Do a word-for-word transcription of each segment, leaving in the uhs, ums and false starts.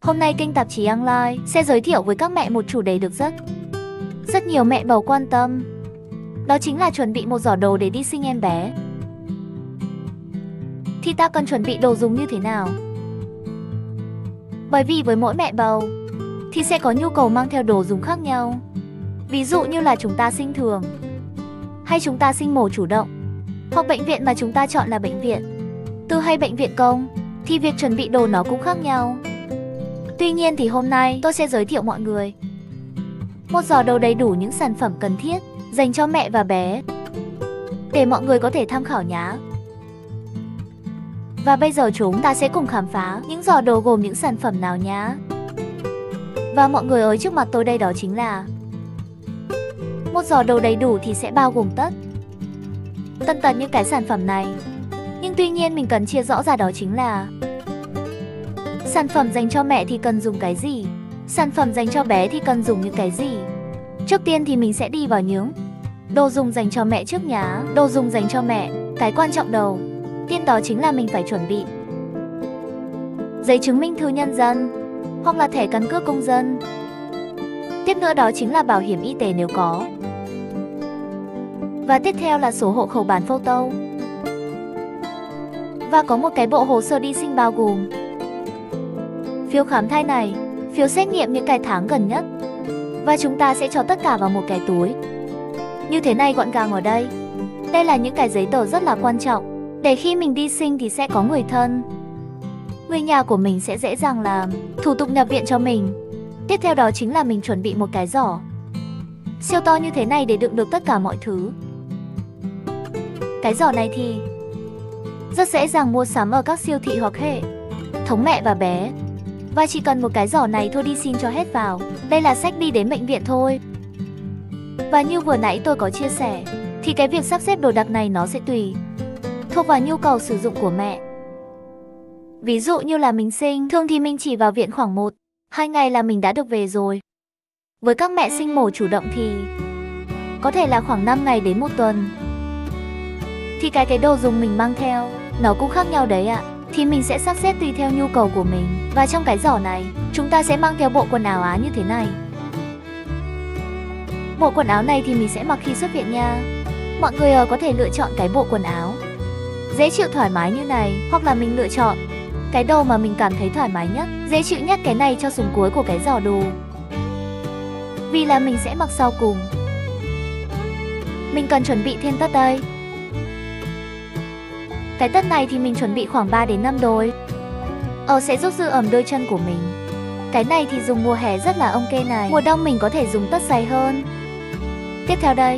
Hôm nay kênh tạp chí online sẽ giới thiệu với các mẹ một chủ đề được rất rất nhiều mẹ bầu quan tâm. Đó chính là chuẩn bị một giỏ đồ để đi sinh em bé. Thì ta cần chuẩn bị đồ dùng như thế nào? Bởi vì với mỗi mẹ bầu thì sẽ có nhu cầu mang theo đồ dùng khác nhau. Ví dụ như là chúng ta sinh thường, hay chúng ta sinh mổ chủ động, hoặc bệnh viện mà chúng ta chọn là bệnh viện tư hay bệnh viện công, thì việc chuẩn bị đồ nó cũng khác nhau. Tuy nhiên thì hôm nay tôi sẽ giới thiệu mọi người một giỏ đồ đầy đủ những sản phẩm cần thiết dành cho mẹ và bé để mọi người có thể tham khảo nhá. Và bây giờ chúng ta sẽ cùng khám phá những giỏ đồ gồm những sản phẩm nào nhá. Và mọi người ơi, trước mặt tôi đây đó chính là một giỏ đồ đầy đủ thì sẽ bao gồm tất Tất tật những cái sản phẩm này. Nhưng tuy nhiên mình cần chia rõ ra đó chính là sản phẩm dành cho mẹ thì cần dùng cái gì, sản phẩm dành cho bé thì cần dùng những cái gì. Trước tiên thì mình sẽ đi vào những đồ dùng dành cho mẹ trước nhá. Đồ dùng dành cho mẹ, cái quan trọng đầu tiên đó chính là mình phải chuẩn bị giấy chứng minh thư nhân dân hoặc là thẻ căn cước công dân. Tiếp nữa đó chính là bảo hiểm y tế nếu có. Và tiếp theo là số hộ khẩu bản photo. Và có một cái bộ hồ sơ đi sinh bao gồm phiếu khám thai này, phiếu xét nghiệm những cái tháng gần nhất. Và chúng ta sẽ cho tất cả vào một cái túi như thế này gọn gàng ở đây. Đây là những cái giấy tờ rất là quan trọng để khi mình đi sinh thì sẽ có người thân, người nhà của mình sẽ dễ dàng làm thủ tục nhập viện cho mình. Tiếp theo đó chính là mình chuẩn bị một cái giỏ siêu to như thế này để đựng được tất cả mọi thứ. Cái giỏ này thì rất dễ dàng mua sắm ở các siêu thị hoặc hệ thống mẹ và bé. Và chỉ cần một cái giỏ này thôi đi xin cho hết vào. Đây là sách đi đến bệnh viện thôi. Và như vừa nãy tôi có chia sẻ thì cái việc sắp xếp đồ đạc này nó sẽ tùy thuộc vào nhu cầu sử dụng của mẹ. Ví dụ như là mình sinh thường thì mình chỉ vào viện khoảng một hai ngày là mình đã được về rồi. Với các mẹ sinh mổ chủ động thì có thể là khoảng năm ngày đến một tuần. Thì cái cái đồ dùng mình mang theo nó cũng khác nhau đấy ạ. Thì mình sẽ sắp xếp tùy theo nhu cầu của mình. Và trong cái giỏ này chúng ta sẽ mang theo bộ quần áo Á như thế này. Bộ quần áo này thì mình sẽ mặc khi xuất viện nha. Mọi người có thể lựa chọn cái bộ quần áo dễ chịu thoải mái như này, hoặc là mình lựa chọn cái đồ mà mình cảm thấy thoải mái nhất, dễ chịu nhất. Cái này cho xuống cuối của cái giỏ đồ, vì là mình sẽ mặc sau cùng. Mình cần chuẩn bị thêm tất đây. Cái tất này thì mình chuẩn bị khoảng ba đến năm đôi. Ờ sẽ giúp giữ ẩm đôi chân của mình. Cái này thì dùng mùa hè rất là ok này. Mùa đông mình có thể dùng tất dày hơn. Tiếp theo đây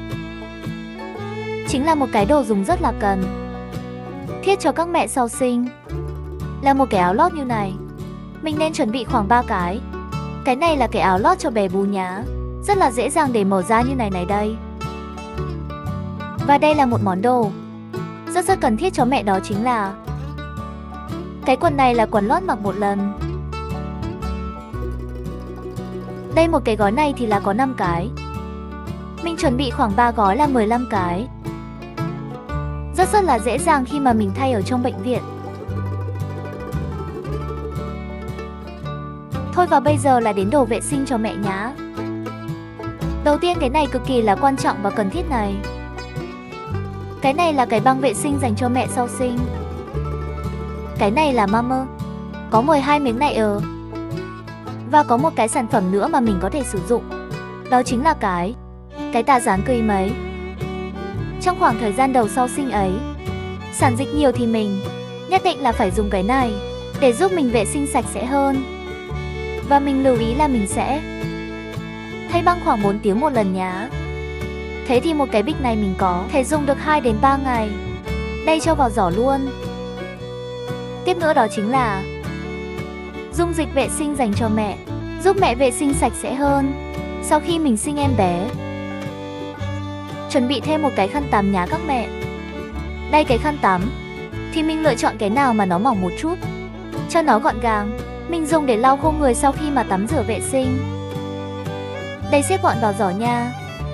chính là một cái đồ dùng rất là cần thiết cho các mẹ sau sinh, là một cái áo lót như này. Mình nên chuẩn bị khoảng ba cái. Cái này là cái áo lót cho bé bú nhá, rất là dễ dàng để mở ra như này này đây. Và đây là một món đồ rất rất cần thiết cho mẹ, đó chính là cái quần này là quần lót mặc một lần. Đây một cái gói này thì là có năm cái. Mình chuẩn bị khoảng ba gói là mười lăm cái. Rất rất là dễ dàng khi mà mình thay ở trong bệnh viện. Thôi và bây giờ là đến đồ vệ sinh cho mẹ nhá. Đầu tiên cái này cực kỳ là quan trọng và cần thiết này. Cái này là cái băng vệ sinh dành cho mẹ sau sinh. Cái này là mama, có mười hai miếng này ở. Và có một cái sản phẩm nữa mà mình có thể sử dụng, đó chính là cái Cái tà dán cây mấy. Trong khoảng thời gian đầu sau sinh ấy, sản dịch nhiều thì mình nhất định là phải dùng cái này để giúp mình vệ sinh sạch sẽ hơn. Và mình lưu ý là mình sẽ thay băng khoảng bốn tiếng một lần nhá. Thế thì một cái bịch này mình có thể dùng được hai đến ba ngày. Đây cho vào giỏ luôn. Tiếp nữa đó chính là dung dịch vệ sinh dành cho mẹ, giúp mẹ vệ sinh sạch sẽ hơn sau khi mình sinh em bé. Chuẩn bị thêm một cái khăn tắm nhá các mẹ. Đây cái khăn tắm thì mình lựa chọn cái nào mà nó mỏng một chút cho nó gọn gàng. Mình dùng để lau khô người sau khi mà tắm rửa vệ sinh. Đây xếp gọn vào giỏ nha.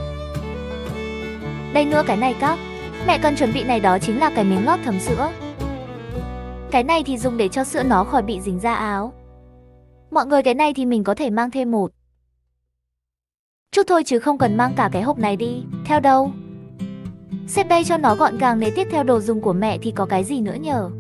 Đây nữa cái này các mẹ cần chuẩn bị này, đó chính là cái miếng lót thấm sữa. Cái này thì dùng để cho sữa nó khỏi bị dính ra áo. Mọi người, cái này thì mình có thể mang thêm một chút thôi chứ không cần mang cả cái hộp này đi theo đâu. Xếp đây cho nó gọn gàng. Để tiếp theo đồ dùng của mẹ thì có cái gì nữa nhở?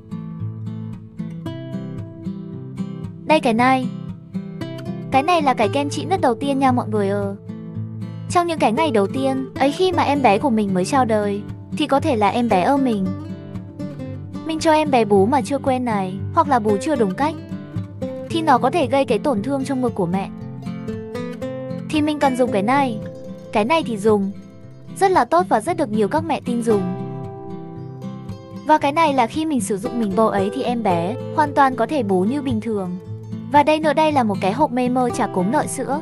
Đây, cái này. Cái này là cái kem trị nứt đầu tiên nha mọi người ơi. Trong những cái ngày đầu tiên ấy khi mà em bé của mình mới chào đời thì có thể là em bé ôm mình. Mình cho em bé bú mà chưa quen này, hoặc là bú chưa đúng cách, thì nó có thể gây cái tổn thương trong ngực của mẹ. Thì mình cần dùng cái này. Cái này thì dùng rất là tốt và rất được nhiều các mẹ tin dùng. Và cái này là khi mình sử dụng mình bầu ấy thì em bé hoàn toàn có thể bú như bình thường. Và đây nữa, đây là một cái hộp mê mơ trà cốm nợ sữa,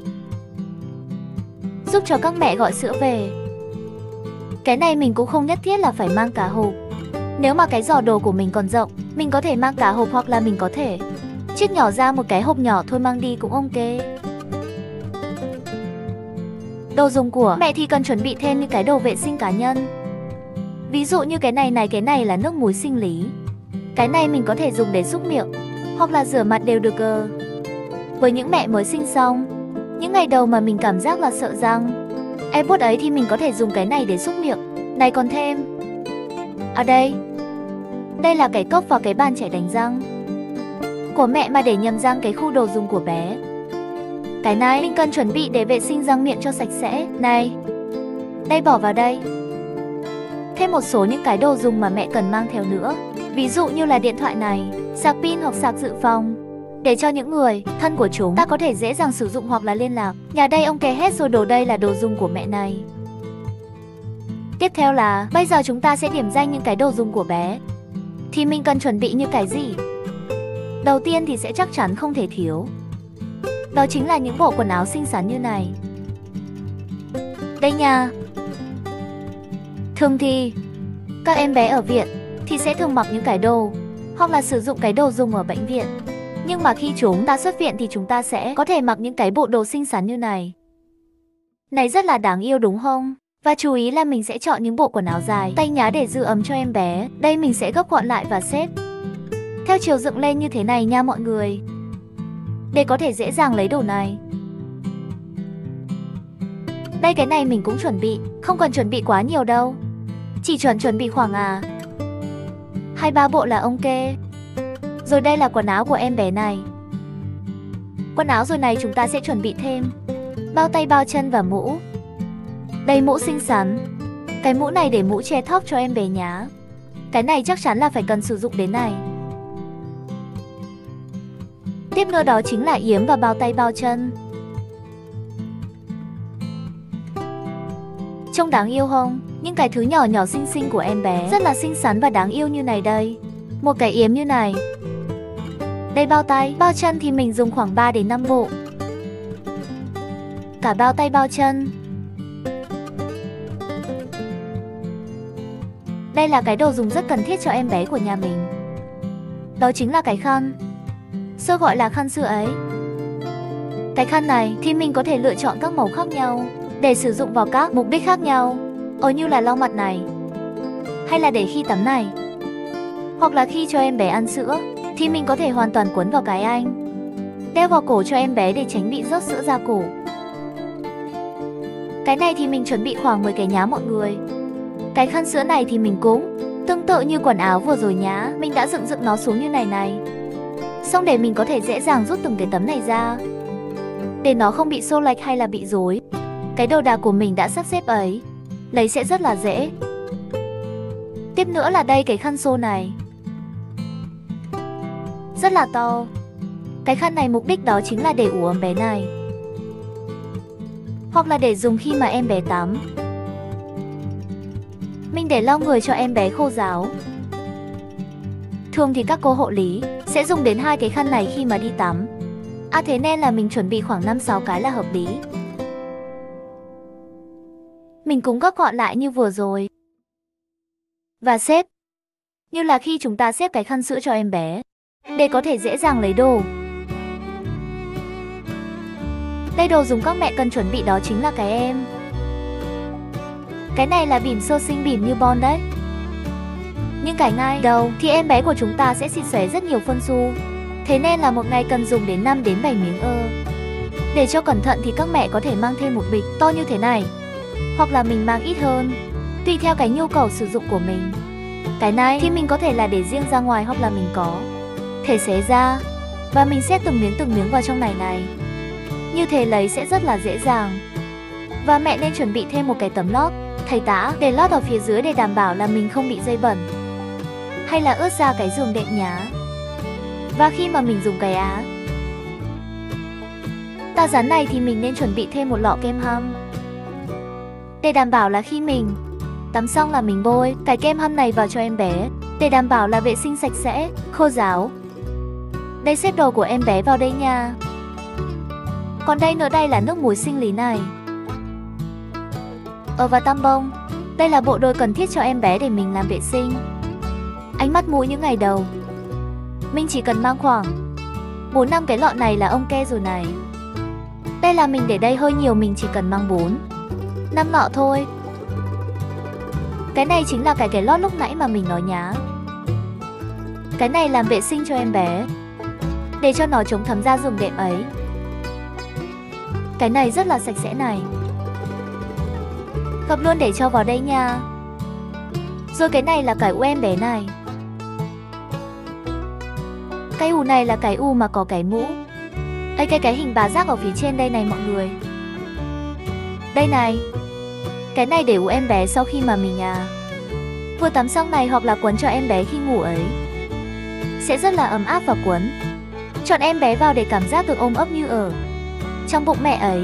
giúp cho các mẹ gọi sữa về. Cái này mình cũng không nhất thiết là phải mang cả hộp. Nếu mà cái giỏ đồ của mình còn rộng, mình có thể mang cả hộp, hoặc là mình có thể chiết nhỏ ra một cái hộp nhỏ thôi mang đi cũng ok. Đồ dùng của mẹ thì cần chuẩn bị thêm những cái đồ vệ sinh cá nhân. Ví dụ như cái này này, cái này là nước muối sinh lý. Cái này mình có thể dùng để súc miệng hoặc là rửa mặt đều được cơ. Với những mẹ mới sinh xong, những ngày đầu mà mình cảm giác là sợ răng e bốt ấy thì mình có thể dùng cái này để súc miệng. Này còn thêm ở đây, đây là cái cốc và cái bàn chải đánh răng của mẹ mà để nhầm răng cái khu đồ dùng của bé. Cái này mình cần chuẩn bị để vệ sinh răng miệng cho sạch sẽ. Này, đây bỏ vào đây. Thêm một số những cái đồ dùng mà mẹ cần mang theo nữa. Ví dụ như là điện thoại này, sạc pin hoặc sạc dự phòng, để cho những người thân của chúng ta có thể dễ dàng sử dụng hoặc là liên lạc. Nhà đây ông kê hết rồi, đồ đây là đồ dùng của mẹ này. Tiếp theo là bây giờ chúng ta sẽ điểm danh những cái đồ dùng của bé. Thì mình cần chuẩn bị như cái gì? Đầu tiên thì sẽ chắc chắn không thể thiếu, đó chính là những bộ quần áo xinh xắn như này. Đây nha. Thường thì các em bé ở viện thì sẽ thường mặc những cái đồ hoặc là sử dụng cái đồ dùng ở bệnh viện. Nhưng mà khi chúng ta xuất viện thì chúng ta sẽ có thể mặc những cái bộ đồ xinh xắn như này. Này rất là đáng yêu đúng không? Và chú ý là mình sẽ chọn những bộ quần áo dài tay nhá để giữ ấm cho em bé. Đây mình sẽ gấp gọn lại và xếp theo chiều dựng lên như thế này nha mọi người, để có thể dễ dàng lấy đồ này. Đây, cái này mình cũng chuẩn bị, không cần chuẩn bị quá nhiều đâu, chỉ chuẩn chuẩn bị khoảng à hai ba bộ là ok. Rồi đây là quần áo của em bé này. Quần áo rồi này, chúng ta sẽ chuẩn bị thêm bao tay, bao chân và mũ. Đây mũ xinh xắn. Cái mũ này để mũ che tóc cho em bé nhá. Cái này chắc chắn là phải cần sử dụng đến này. Tiếp nữa đó chính là yếm và bao tay, bao chân. Trông đáng yêu không? Những cái thứ nhỏ nhỏ xinh xinh của em bé rất là xinh xắn và đáng yêu như này đây. Một cái yếm như này. Đây bao tay, bao chân thì mình dùng khoảng ba đến năm bộ. Cả bao tay, bao chân. Đây là cái đồ dùng rất cần thiết cho em bé của nhà mình. Đó chính là cái khăn. Sơ gọi là khăn sữa ấy. Cái khăn này thì mình có thể lựa chọn các màu khác nhau để sử dụng vào các mục đích khác nhau. Ở như là lau mặt này, hay là để khi tắm này, hoặc là khi cho em bé ăn sữa thì mình có thể hoàn toàn quấn vào cái anh, đeo vào cổ cho em bé để tránh bị rớt sữa ra cổ. Cái này thì mình chuẩn bị khoảng mười cái nhá mọi người. Cái khăn sữa này thì mình cũng tương tự như quần áo vừa rồi nhá. Mình đã dựng dựng nó xuống như này này, xong để mình có thể dễ dàng rút từng cái tấm này ra, để nó không bị xô lệch hay là bị rối. Cái đồ đạc của mình đã sắp xếp ấy, lấy sẽ rất là dễ. Tiếp nữa là đây cái khăn xô này, rất là to. Cái khăn này mục đích đó chính là để ủ ấm bé này, hoặc là để dùng khi mà em bé tắm. Mình để lau người cho em bé khô ráo. Thường thì các cô hộ lý sẽ dùng đến hai cái khăn này khi mà đi tắm. À thế nên là mình chuẩn bị khoảng năm sáu cái là hợp lý. Mình cũng gấp gọn lại như vừa rồi. Và xếp như là khi chúng ta xếp cái khăn sữa cho em bé, để có thể dễ dàng lấy đồ. Đây đồ dùng các mẹ cần chuẩn bị đó chính là cái em. Cái này là bỉm sơ sinh, bỉm newborn đấy. Nhưng cái ngay đầu thì em bé của chúng ta sẽ xịt xóe rất nhiều phân su. Thế nên là một ngày cần dùng đến năm đến bảy miếng ơ. Để cho cẩn thận thì các mẹ có thể mang thêm một bịch to như thế này, hoặc là mình mang ít hơn, tùy theo cái nhu cầu sử dụng của mình. Cái này thì mình có thể là để riêng ra ngoài, hoặc là mình có thể xé ra và mình xếp từng miếng từng miếng vào trong này này. Như thế lấy sẽ rất là dễ dàng. Và mẹ nên chuẩn bị thêm một cái tấm lót thầy tã để lót ở phía dưới để đảm bảo là mình không bị dây bẩn hay là ướt ra cái giường đệm nhá. Và khi mà mình dùng cái á ta rán này thì mình nên chuẩn bị thêm một lọ kem hâm để đảm bảo là khi mình tắm xong là mình bôi cái kem hâm này vào cho em bé để đảm bảo là vệ sinh sạch sẽ, khô ráo. Đây xếp đồ của em bé vào đây nha. Còn đây nữa, đây là nước muối sinh lý này. Ờ và tăm bông. Đây là bộ đôi cần thiết cho em bé để mình làm vệ sinh ánh mắt mũi những ngày đầu. Mình chỉ cần mang khoảng bốn năm cái lọ này là ok rồi này. Đây là mình để đây hơi nhiều, mình chỉ cần mang bốn năm lọ thôi. Cái này chính là cái cái lót lúc nãy mà mình nói nhá. Cái này làm vệ sinh cho em bé để cho nó chống thấm ra giường đệm ấy. Cái này rất là sạch sẽ này. Gập luôn để cho vào đây nha. Rồi cái này là cái u em bé này. Cái u này là cái u mà có cái mũ. Đây cái cái hình bà giác ở phía trên đây này mọi người. Đây này. Cái này để u em bé sau khi mà mình à vừa tắm xong này, hoặc là quấn cho em bé khi ngủ ấy. Sẽ rất là ấm áp và quấn chọn em bé vào để cảm giác được ôm ấp như ở trong bụng mẹ ấy.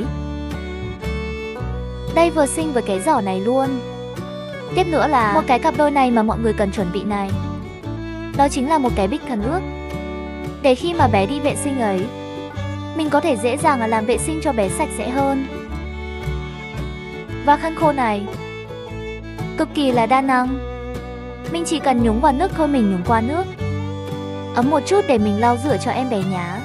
Đây vừa xinh với cái giỏ này luôn. Tiếp nữa là một cái cặp đôi này mà mọi người cần chuẩn bị này. Đó chính là một cái bịch khăn ướt để khi mà bé đi vệ sinh ấy, mình có thể dễ dàng là làm vệ sinh cho bé sạch sẽ hơn. Và khăn khô này cực kỳ là đa năng. Mình chỉ cần nhúng vào nước thôi, mình nhúng qua nước ấm một chút để mình lau rửa cho em bé nhá.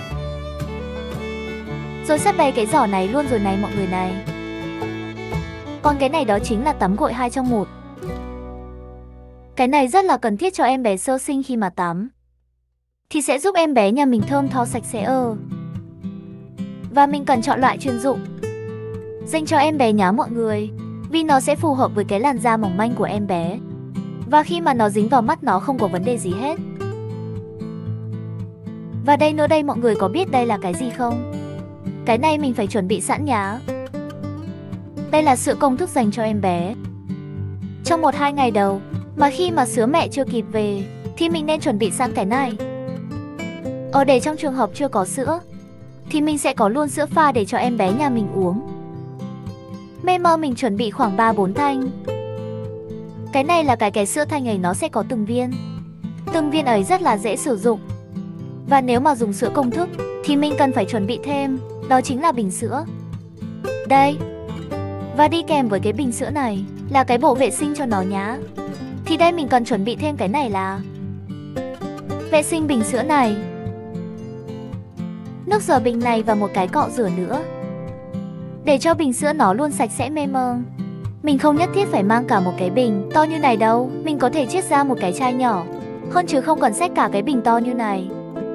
Rồi sắp đầy cái giỏ này luôn rồi này mọi người này. Còn cái này đó chính là tắm gội hai trong một. Cái này rất là cần thiết cho em bé sơ sinh khi mà tắm thì sẽ giúp em bé nhà mình thơm tho sạch sẽ ơ. Và mình cần chọn loại chuyên dụng dành cho em bé nhá mọi người, vì nó sẽ phù hợp với cái làn da mỏng manh của em bé. Và khi mà nó dính vào mắt nó không có vấn đề gì hết. Và đây nữa, đây mọi người có biết đây là cái gì không? Cái này mình phải chuẩn bị sẵn nhá. Đây là sữa công thức dành cho em bé trong một hai ngày đầu, mà khi mà sữa mẹ chưa kịp về thì mình nên chuẩn bị sẵn cái này. Ở để trong trường hợp chưa có sữa thì mình sẽ có luôn sữa pha để cho em bé nhà mình uống. Mê mơ mình chuẩn bị khoảng ba bốn thanh. Cái này là cái cái sữa thanh ấy, nó sẽ có từng viên. Từng viên ấy rất là dễ sử dụng. Và nếu mà dùng sữa công thức thì mình cần phải chuẩn bị thêm, đó chính là bình sữa. Đây. Và đi kèm với cái bình sữa này là cái bộ vệ sinh cho nó nhá. Thì đây mình cần chuẩn bị thêm cái này là vệ sinh bình sữa này, nước rửa bình này và một cái cọ rửa nữa. Để cho bình sữa nó luôn sạch sẽ mê mơ. Mình không nhất thiết phải mang cả một cái bình to như này đâu. Mình có thể chiết ra một cái chai nhỏ hơn, chứ không cần xách cả cái bình to như này.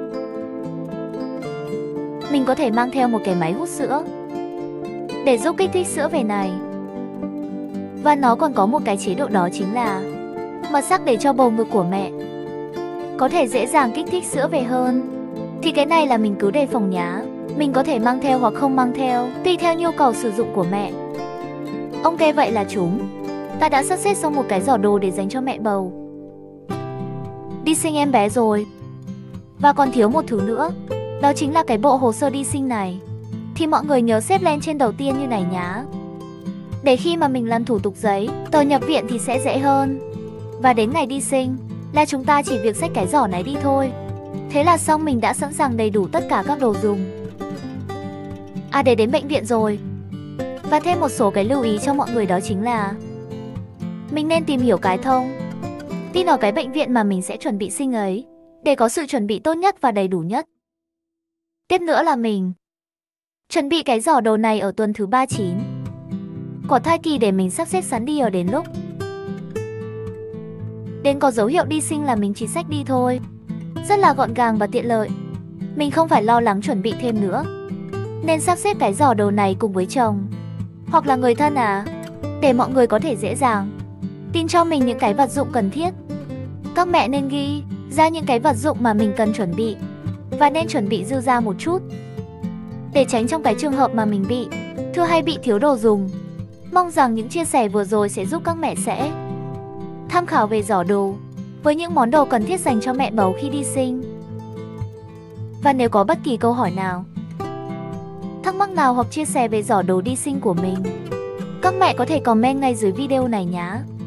Mình có thể mang theo một cái máy hút sữa để giúp kích thích sữa về này. Và nó còn có một cái chế độ, đó chính là mật sắc để cho bầu ngực của mẹ có thể dễ dàng kích thích sữa về hơn. Thì cái này là mình cứ đề phòng nhá. Mình có thể mang theo hoặc không mang theo, tùy theo nhu cầu sử dụng của mẹ. Ok, vậy là chúng ta đã sắp xếp xong một cái giỏ đồ để dành cho mẹ bầu đi sinh em bé rồi. Và còn thiếu một thứ nữa, đó chính là cái bộ hồ sơ đi sinh này. Thì mọi người nhớ xếp lên trên đầu tiên như này nhá. Để khi mà mình làm thủ tục giấy tờ nhập viện thì sẽ dễ hơn. Và đến ngày đi sinh là chúng ta chỉ việc xách cái giỏ này đi thôi. Thế là xong, mình đã sẵn sàng đầy đủ tất cả các đồ dùng. À, để đến bệnh viện rồi. Và thêm một số cái lưu ý cho mọi người, đó chính là mình nên tìm hiểu cái thông tin ở cái bệnh viện mà mình sẽ chuẩn bị sinh ấy, để có sự chuẩn bị tốt nhất và đầy đủ nhất. Tiếp nữa là mình chuẩn bị cái giỏ đồ này ở tuần thứ ba mươi chín của thai kỳ để mình sắp xếp sẵn đi ở đến lúc đến có dấu hiệu đi sinh là mình chỉ xách đi thôi. Rất là gọn gàng và tiện lợi. mình không phải lo lắng chuẩn bị thêm nữa. Nên sắp xếp cái giỏ đồ này cùng với chồng hoặc là người thân à, để mọi người có thể dễ dàng tin cho mình những cái vật dụng cần thiết. Các mẹ nên ghi ra những cái vật dụng mà mình cần chuẩn bị và nên chuẩn bị dư ra một chút để tránh trong cái trường hợp mà mình bị thưa hay bị thiếu đồ dùng. Mong rằng những chia sẻ vừa rồi sẽ giúp các mẹ sẽ tham khảo về giỏ đồ với những món đồ cần thiết dành cho mẹ bầu khi đi sinh. Và nếu có bất kỳ câu hỏi nào, thắc mắc nào hoặc chia sẻ về giỏ đồ đi sinh của mình, các mẹ có thể comment ngay dưới video này nhé.